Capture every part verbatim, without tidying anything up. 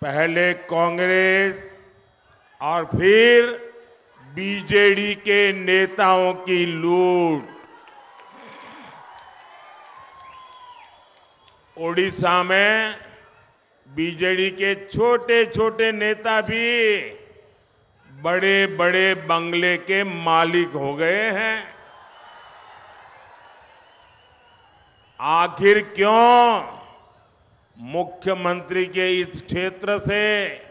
पहले कांग्रेस और फिर बीजेडी के नेताओं की लूट। ओडिशा में बीजेडी के छोटे छोटे नेता भी बड़े बड़े बंगले के मालिक हो गए हैं। आखिर क्यों मुख्यमंत्री के इस क्षेत्र से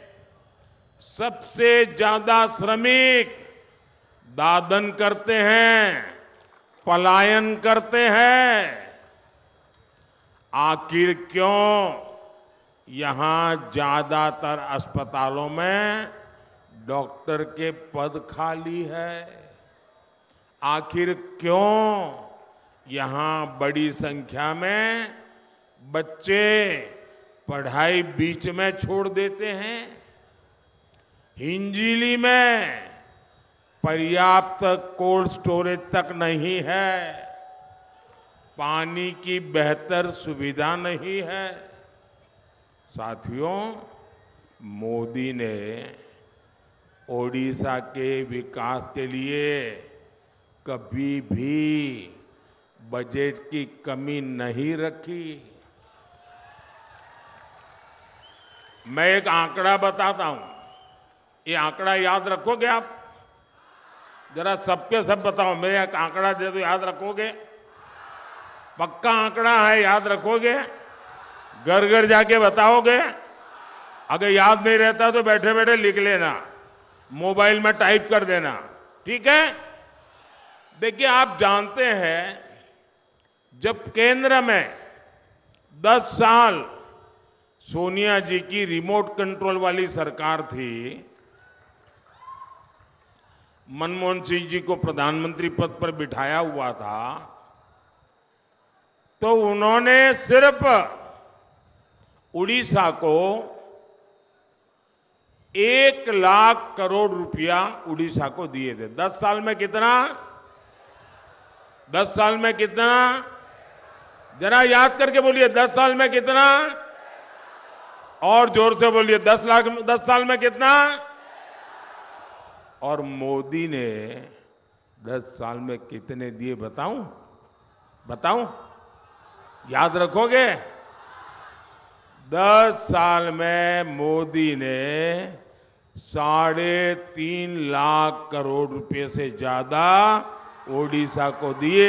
सबसे ज्यादा श्रमिक दादन करते हैं, पलायन करते हैं? आखिर क्यों यहां ज्यादातर अस्पतालों में डॉक्टर के पद खाली है? आखिर क्यों यहां बड़ी संख्या में बच्चे पढ़ाई बीच में छोड़ देते हैं? हिंजीली में पर्याप्त कोल्ड स्टोरेज तक नहीं है, पानी की बेहतर सुविधा नहीं है। साथियों, मोदी ने ओडिशा के विकास के लिए कभी भी बजट की कमी नहीं रखी। मैं एक आंकड़ा बताता हूं, ये आंकड़ा याद रखोगे आप? जरा सबके सब बताओ, मैं एक आंकड़ा दे दो, याद रखोगे? पक्का आंकड़ा है, याद रखोगे? घर घर जाके बताओगे? अगर याद नहीं रहता तो बैठे बैठे लिख लेना, मोबाइल में टाइप कर देना, ठीक है? देखिए, आप जानते हैं जब केंद्र में दस साल सोनिया जी की रिमोट कंट्रोल वाली सरकार थी, मनमोहन सिंह जी को प्रधानमंत्री पद पर बिठाया हुआ था, तो उन्होंने सिर्फ उड़ीसा को एक लाख करोड़ रुपया उड़ीसा को दिए थे। दस साल में कितना? दस साल में कितना? जरा याद करके बोलिए, दस साल में कितना? और जोर से बोलिए, दस लाख दस साल में कितना? और मोदी ने दस साल में कितने दिए बताऊं? बताऊं? याद रखोगे? दस साल में मोदी ने साढ़े तीन लाख करोड़ रुपए से ज्यादा ओडिशा को दिए।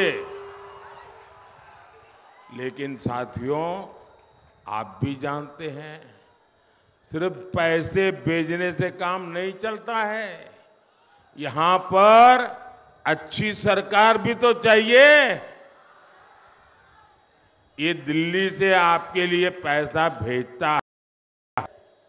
लेकिन साथियों, आप भी जानते हैं, सिर्फ पैसे भेजने से काम नहीं चलता है। यहां पर अच्छी सरकार भी तो चाहिए। ये दिल्ली से आपके लिए पैसा भेजता है,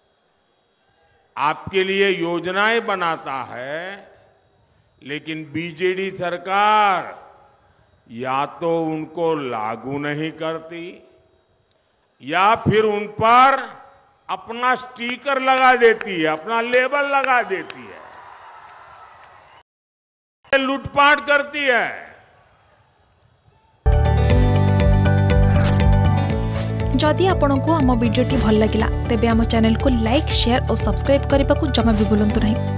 आपके लिए योजनाएं बनाता है, लेकिन बीजेडी सरकार या तो उनको लागू नहीं करती या फिर उन पर अपना स्टिकर लगा देती है, अपना लेबल लगा देती है, लूटपाट करती है। जदि आपंक आम भिडी भल लगा तेब आम चैनल को लाइक, शेयर और सब्सक्राइब करने को जमा भी भूलु नहीं।